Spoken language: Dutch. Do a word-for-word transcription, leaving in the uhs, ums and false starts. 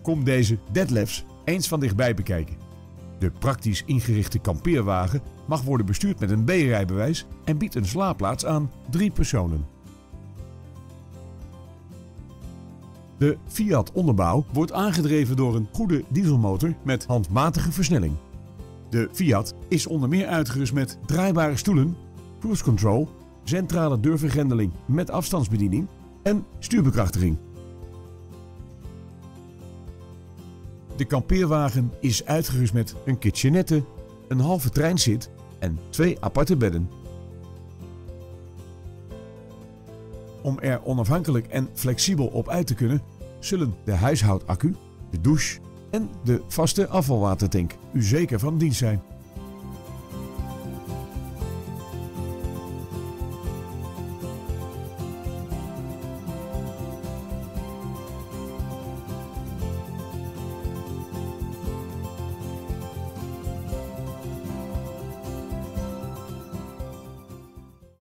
Kom deze deadlifts eens van dichtbij bekijken. De praktisch ingerichte kampeerwagen mag worden bestuurd met een B-rijbewijs en biedt een slaapplaats aan drie personen. De Fiat onderbouw wordt aangedreven door een goede dieselmotor met handmatige versnelling. De Fiat is onder meer uitgerust met draaibare stoelen, cruise control, centrale deurvergrendeling met afstandsbediening en stuurbekrachtiging. De kampeerwagen is uitgerust met een kitchenette, een halve treinzit en twee aparte bedden. Om er onafhankelijk en flexibel op uit te kunnen, zullen de huishoudaccu, de douche en de vaste afvalwatertank u zeker van dienst zijn.